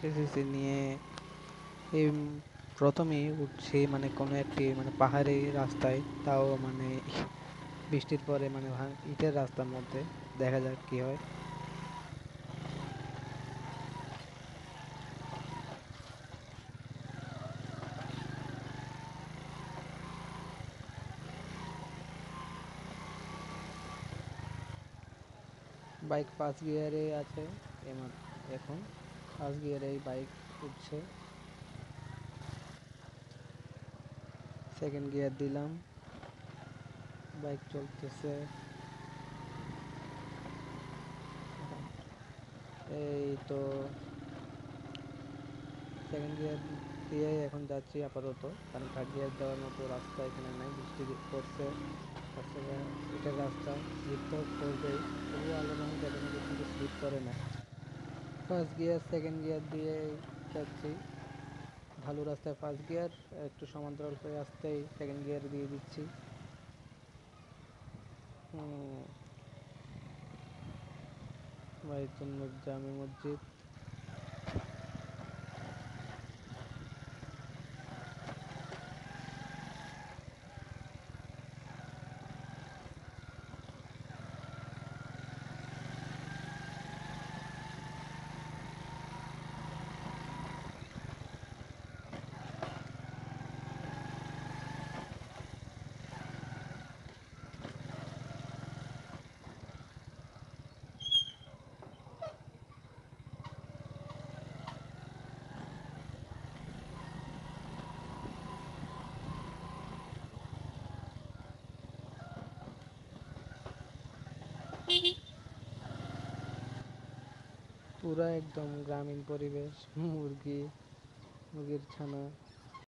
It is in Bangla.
এসএসসি নিয়ে এই প্রথমেই উঠছি মানে কোনো একটি মানে পাহাড়ি রাস্তায়, তাও মানে বৃষ্টির পরে মানে ইটের রাস্তার মধ্যে। দেখা যাক কি হয়। বাইক ফার্স্ট গিয়ারে আছে এখন ফার্স্ট গিয়ারেই বাইক উঠছে। সেকেন্ড গিয়ার দিলাম, বাইক চলতেছে। এই তো সেকেন্ড গিয়ার দিয়ে এখন যাচ্ছি আপাতত, কারণ থার্ড গিয়ার দেওয়ার মতো রাস্তা এখানে নাই, বৃষ্টি পড়ছে। তাছাড়া এটার রাস্তা স্লিপ তো করবেই, তবুও আল্লাহর রহমতে এখনো পর্যন্ত স্লিপ করে না। ফার্স্ট গিয়ার সেকেন্ড গিয়ার দিয়ে যাচ্ছি। ভালো রাস্তায় ফার্স্ট গিয়ার, একটু সমান্তরাল হয়ে আসতেই সেকেন্ড গিয়ার দিয়ে দিচ্ছি। বাইতুল জামে মসজিদ। পুরা একদম গ্রামীণ পরিবেশ, মুরগির ছানা।